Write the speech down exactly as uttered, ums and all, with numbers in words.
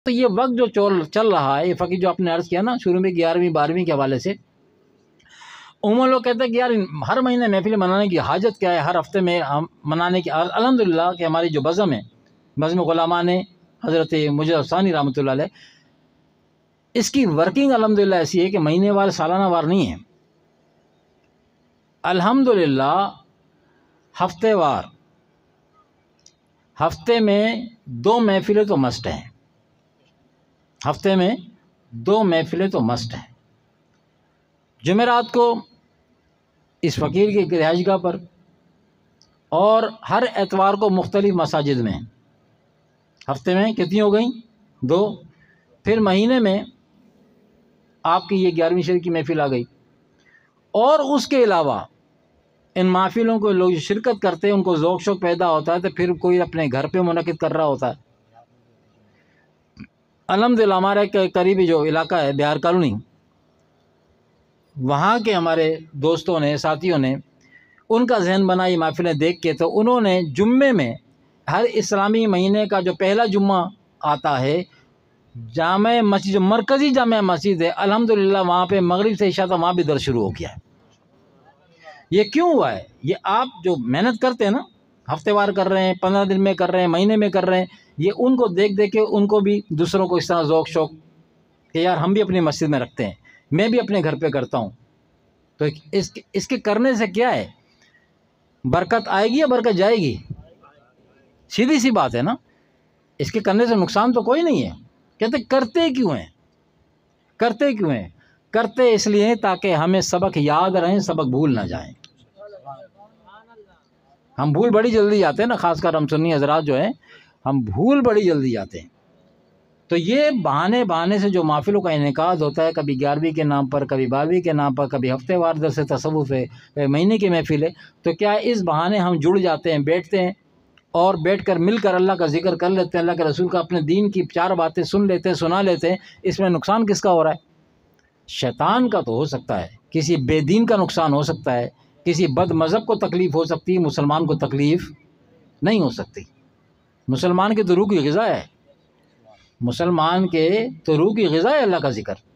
तो ये वक्त जो चल चल रहा है, ये फ़कीर जो आपने अर्ज़ किया ना शुरू में ग्यारहवीं बारहवीं के हवाले से, उमूमन लोग कहते हैं कि यार हर महीने महफिल मनाने की हाजत क्या है, हर हफ्ते में हम मनाने की। अल्हम्दुलिल्लाह कि हमारी जो बज़म है, बज़म गुलामा ने हज़रत मुजद्दिद सानी रहमतुल्लाह अलैह, इसकी वर्किंग अल्हम्दुलिल्लाह ऐसी है कि महीने वार सालाना वार नहीं है, अल्हम्दुलिल्लाह हफ्ते वार, हफ्ते में दो महफिलें तो मस्ट हैं, हफ्ते में दो महफिलें तो मस्ट हैं। जुमेरात को इस फ़कीर की रिहाइशगाह पर, और हर एतवार को मुख्तलिफ मसाजिद में। हफ्ते में कितनी हो गई? दो। फिर महीने में आपकी ये ग्यारहवीं शरीफ की महफिल आ गई। और उसके अलावा इन महफिलों को लोग शिरकत करते हैं, उनको ज़ौक़ शौक़ पैदा होता है, तो फिर कोई अपने घर पे मुनक़िद कर रहा होता है। अल्हम्दुलिल्लाह हमारा एक करीबी जो इलाका है बिहार कॉलोनी, वहाँ के हमारे दोस्तों ने, साथियों ने, उनका जहन बना ये महफिलें देख के, तो उन्होंने जुम्मे में, हर इस्लामी महीने का जो पहला जुम्मा आता है, जामे मस्जिद, जो मरकज़ी जामे मस्जिद है, अल्हम्दुलिल्लाह वहाँ पे मगरिब से इशा तक वहाँ भी दर्स शुरू हो गया है। ये क्यों हुआ है? ये आप जो मेहनत करते हैं ना, हफ्तेवार कर रहे हैं, पंद्रह दिन में कर रहे हैं, महीने में कर रहे हैं, ये उनको देख देख के उनको भी दूसरों को इस तरह ज़ौक़ शौक़ कि यार हम भी अपनी मस्जिद में रखते हैं, मैं भी अपने घर पे करता हूँ। तो इस इसके करने से क्या है, बरकत आएगी या बरकत जाएगी? सीधी सी बात है ना। इसके करने से नुकसान तो कोई नहीं है। कहते करते क्यों हैं? करते क्यों हैं? करते इसलिए ताकि हमें सबक याद रहें, सबक भूल ना जाएं। हम भूल बड़ी जल्दी जाते हैं ना, ख़ासकर हम सुन्नी हज़रात जो हैं, हम भूल बड़ी जल्दी जाते हैं। तो ये बहाने बहाने से जो महफिलों का इनेकाद होता है, कभी ग्यारहवीं के नाम पर, कभी बारहवीं के नाम पर, कभी हफ्तेवार दर्स तसव्वुफ़ है, महीने की महफिल है, तो क्या इस बहाने हम जुड़ जाते हैं, बैठते हैं और बैठकर मिलकर अल्लाह का ज़िक्र कर लेते हैं, अल्लाह के रसूल का, अपने दीन की चार बातें सुन लेते हैं, सुना लेते हैं। इसमें नुकसान किसका हो रहा है? शैतान का तो हो सकता है, किसी बेदीन का नुकसान हो सकता है, किसी बद मज़हब को तकलीफ़ हो सकती है, मुसलमान को तकलीफ़ नहीं हो सकती। मुसलमान के तो रूह की ग़िज़ा है, मुसलमान के तो रूह की ग़िज़ा है अल्लाह का ज़िक्र।